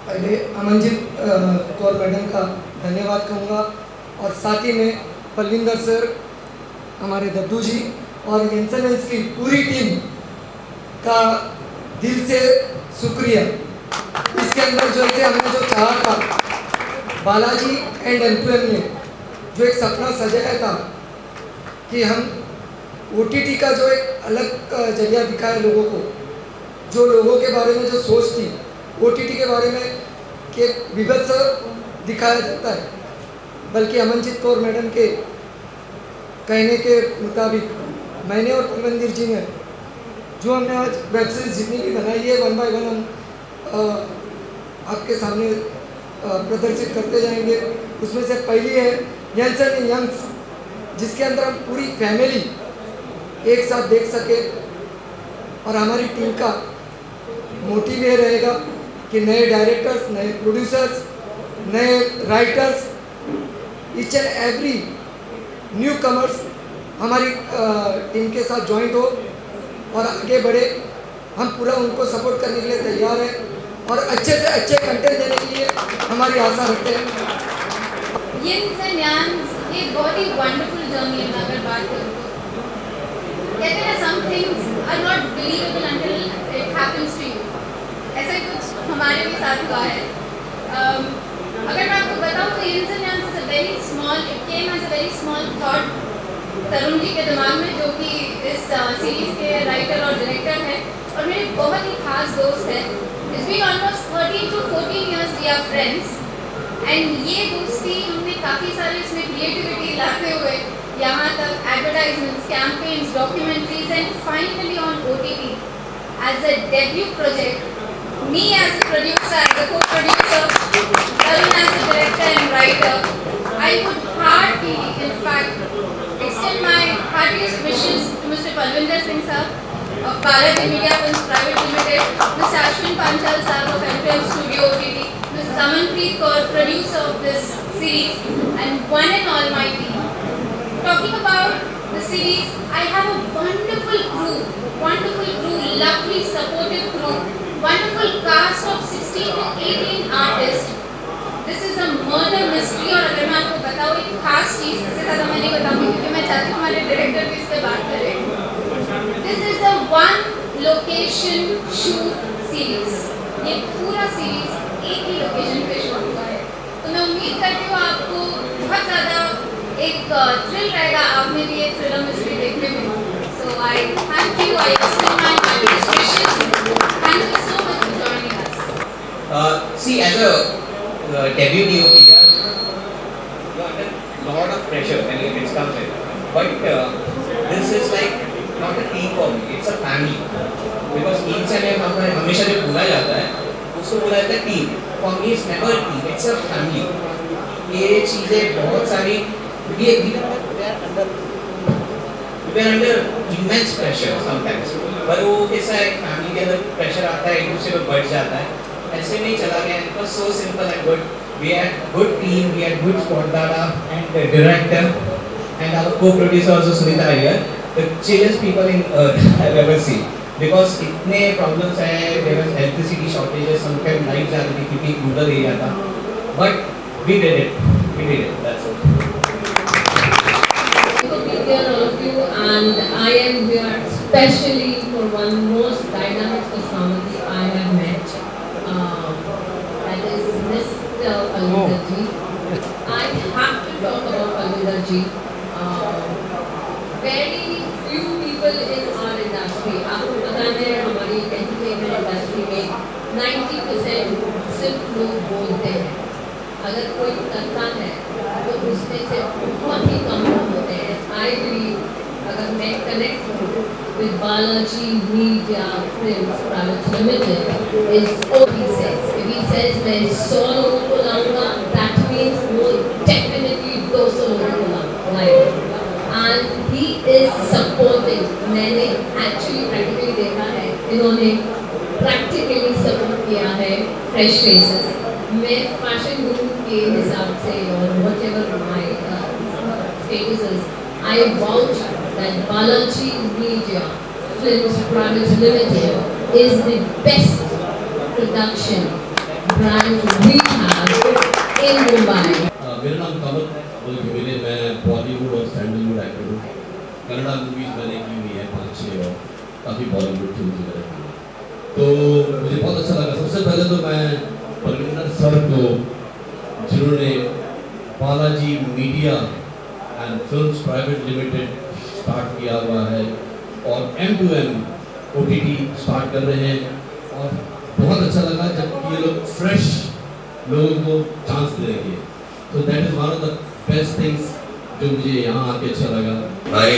पहले अमनजीत कौर मैडम का धन्यवाद कहूँगा और साथ ही में पलविंदर सर, हमारे दद्दू जी और YINS की पूरी टीम का दिल से शुक्रिया। इसके अंदर जो है हमने जो चाहा था, बालाजी एंड M2M ने जो एक सपना सजाया था कि हम OTT का जो एक अलग जरिया दिखाए लोगों को, जो लोगों के बारे में जो सोच थी OTT के बारे में कि विभत्स दिखाया जाता है, बल्कि अमनजीत कौर मैडम के कहने के मुताबिक मैंने और पलविंदर जी ने जो हमने आज वेब सीरीज जितनी भी बनाई है 1 बाय 1 हम आपके सामने प्रदर्शित करते जाएंगे। उसमें से पहली है YINS एंड YANGS, जिसके अंदर हम पूरी फैमिली एक साथ देख सके और हमारी टीम का मोटिव ये रहेगा कि नए डायरेक्टर्स, नए प्रोड्यूसर्स, नए writers, each and every newcomers हमारी टीम के साथ ज्वाइंट हो और आगे बढ़े। हम पूरा उनको सपोर्ट करने के लिए तैयार हैं और अच्छे से अच्छे कंटेंट देने के लिए हमारी आशा रखते हैं। YINS एंड YANGS एक बहुत ही वंडरफुल जर्नी है। अगर बात करूँ तो कहते हैं some things are not believable until it happens to you। ऐसा ही कुछ हमारे भी साथ हुआ है। अगर मैं आपको बताऊँ तो YINS and YANGS is a very small, it came as a very small thought Tarun ji के दिमाग में, जो कि इस सीरीज के राइटर और डायरेक्टर हैं और मेरे बहुत ही खास दोस्त हैं। It's been almost 13 to 14 years we are friends and ये दोस्ती हमने काफ़ी सारे इसमें क्रिएटिविटी लाते हुए यहाँ तक advertisements, campaigns, documentaries and finally on OTT as a debut project, me as a producer, as a co-producer, Tarun as a director and writer, I would heartily, in fact, extend my heartiest wishes to Mr. Palvinder Singh sir of Balaji Media Films Private Limited, Mr. Ashwin Panchal sir of M2M Studio OTT, Mr. Samanpreet Kaur, producer of this series, and one and all my team. Talking about the series, I have a wonderful crew, lovely supportive crew, wonderful cast of 16 to 18 artists. This is a murder mystery और अगर मैं आपको बताऊँ एक खास चीज़, इससे ज़्यादा मैं नहीं बताऊँगी क्योंकि मैं चाहती हूँ हमारे डायरेक्टर भी इस पर बात करें। This is a one location shoot series। ये पूरा सीरीज एक ही लोकेशन पे शूट हुआ है, तो मैं उम्मीद करती हूँ आपको बहुत ज़्यादा एक थ्रिल रहेगा आप में भी ये थ्रिलर मिस्ट्री देखने में। So I thank you, I extend my heartiest wishes. Thank you so much for joining us. See, as a debut DOP, you are under a lot of pressure when it comes in. But this is like not a team for me, it's a family. Because YINS and YANGS हमेशा जो बोला जाता है उसको बोला जाता है team. For me it's never a team, it's a family। ये चीज़ें बहुत सारी we are under immense pressure sometimes, पर वो कैसा है फैमिली के अंदर प्रेशर आता है, एक दूसरे पे बढ़ जाता है, ऐसे नहीं चला गया। It was so simple and good. We had good team, we had good spot data and director and our co-producer also Sunita here, the chillest people in earth I've ever seen. Because इतने problems है, there was electricity shortages, sometimes light जाती थी क्योंकि cooler area था, but we did it, that's it. All of you, and I am here especially for one most dynamic personality I have met, that is Mr. Palvinder ji. I have to talk about Palvinder ji. Very few people in our industry, आपको पता है हमारी entertainment industry में 90% सिर्फ लोग बोलते हैं, अगर कोई करता है तो उसमें से बहुत ही कम लोग होते हैं। I believe अगर मैं connect हूँ with Balaji Media Films Private Limited is what he says. If he says मैं 100 लोगों को लाऊंगा, that means वो definitely 200 लोगों को लाएगा। And he is supporting। मैंने actually practically देखा है, इन्होंने practically support किया है fresh faces। मैं fashion guru के हिसाब से और whatever my status is, I vouch that Balaji Media Films Private Limited is the best production, branch we have in Mumbai. मेरा नाम कमल है, मैं बॉलीवुड और सैंडलवुड एक्टर हूँ। कन्नड़ा मूवीज़ मैंने की हुई है 5-6 और काफ़ी बॉलीवुड फिल्म वगैरह की है। तो मुझे बहुत अच्छा लगा। सबसे पहले तो मैं परविंदर सर को, जिन्होंने Balaji Media and Films Private Limited start किया हुआ है और M2M OTT स्टार्ट कर रहे हैं, और बहुत अच्छा लगा जब ये लोग फ्रेश लोगों को चांस देंगे। तो that is one of the best things जो मुझे यहाँ आके अच्छा लगा। मैं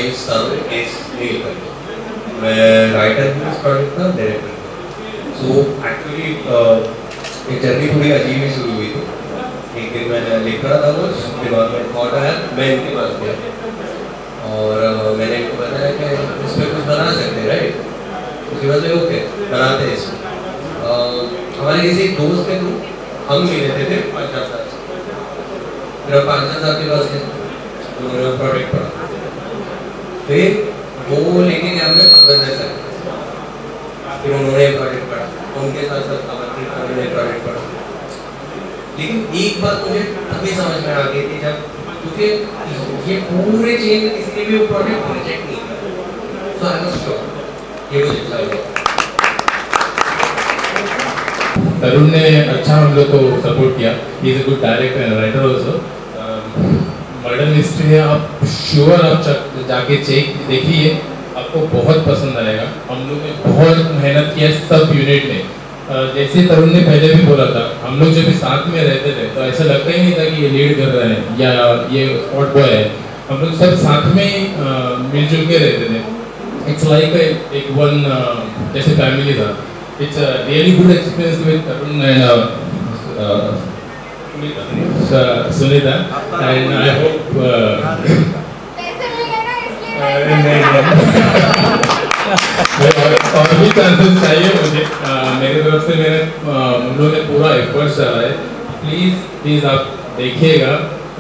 राइटर हूँ इस प्रोजेक्ट का, डायरेक्टर। सो एक्चुअली ये जर्नी थोड़ी अजीब ही शुरू हुई थी। एक दिन मैं लिख रहा था, कुछ दिमाग में थॉट आया, मैं इनके पास गया और मैंने इनको बताया कि इस पर कुछ बना सकते हैं, राइट। उसके बाद में ओके बनाते हैं इसमें। हमारे किसी दोस्त के थ्रू हम मिले थे 5-4 साल, फिर 5-4 साल के पास गए, उन्होंने प्रोडक्ट पढ़ा, फिर वो लेके गया हमें 15 साल, फिर उन्होंने प्रोडक्ट पढ़ा, उनके साथ साथ उन्होंने प्रोडक्ट पढ़ा। लेकिन एक बात मुझे तभी समझ में आ गई थी जब, क्योंकि ये पूरे चेन में किसी ने भी वो प्रोडक्ट रिजेक्ट नहीं किया, तो आई वाज श्योर ये मुझे चाहिए। तरुण ने अच्छा हम लोग को सपोर्ट किया। He is a good director and writer also. Murder mystery है, आप श्योर आप जाके चेक देखिए, आपको बहुत पसंद आएगा। हम लोग ने बहुत मेहनत किया सब यूनिट में। जैसे तरुण ने पहले भी बोला था, हम लोग जब भी साथ में रहते थे तो ऐसा लगता ही नहीं था कि ये लीड कर रहे हैं या ये स्पॉट बॉय है। हम लोग सब साथ में मिलजुल के रहते थे। इट्स लाइक एक वन जैसे फैमिली था। It's a really good experience with Tarun and Sunita, and I hope और भी चांसेस चाहिए मुझे। मेरी तरफ से हम लोगों ने पूरा एफर्ट्स डाला है। प्लीज़ आप देखिएगा।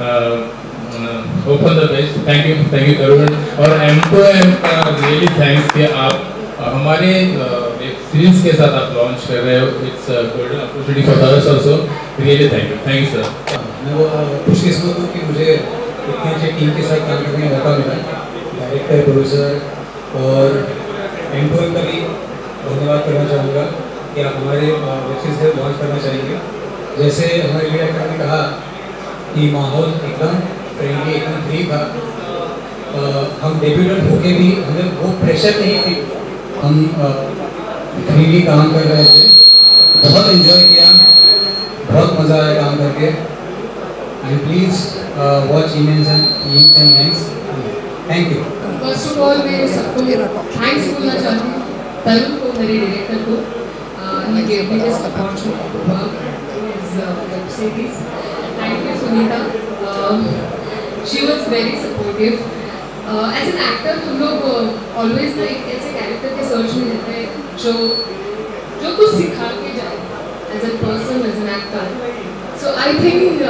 Open the best. Thank you Tarun और M2M का रियली थैंक्स कि आप हमारे वेब सीरीज के साथ आप लॉन्च कर रहे हो। It's golden opportunity for us also. Really thank you sir. मैं वो खुशकिस्मत हूँ कि मुझे इतनी अच्छी टीम के साथ काम करने का मौका मिला, डायरेक्टर, प्रोड्यूसर और M2M का भी धन्यवाद करना चाहूँगा कि आप हमारे वेब सीरीज लॉन्च करना चाहेंगे। जैसे हमारे लीड एक्टर ने कहा कि माहौल एकदम फ्रेंडली, एकदम फ्री था। हम डेब्यूटेंट होके भी हमें वो प्रेशर नहीं थी, हम फ्रीली काम कर रहे थे। बहुत एंजॉय किया, बहुत मज़ा आया काम करके। And please watch YINS and YANGS। Thank you. First of all मैं सबको थैंक्स बोलना चाहती हूँ, तरुण को, मेरे डायरेक्टर को। he gave me this opportunity to work his web series. Thank you Sunita, she was very supportive. As an actor हम लोग ऑलवेज ना एक ऐसे कैरेक्टर के सर्च में रहते हैं जो कुछ सिखा के जाए as an person, as an actor. So I think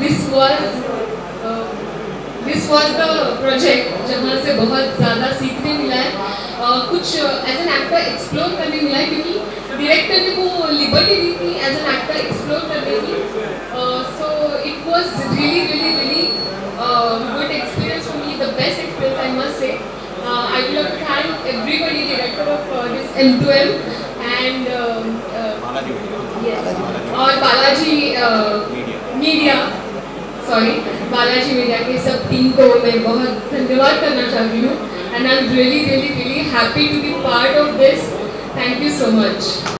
this was the project जहाँ से बहुत ज़्यादा सीखने मिला है, कुछ एज एन एक्टर एक्सप्लोर करने मिला है, क्योंकि डायरेक्टर ने वो लिबर्टी दी थी एज एन एक्टर एक्सप्लोर करने की। So it was really good experience for me, the best experience I must say. I would like to thank everybody, director of this M2M and yes, और Balaji Media, Balaji Media के सब team को मैं बहुत धन्यवाद करना चाहती हूँ, and I'm really happy to be part of this. Thank you so much.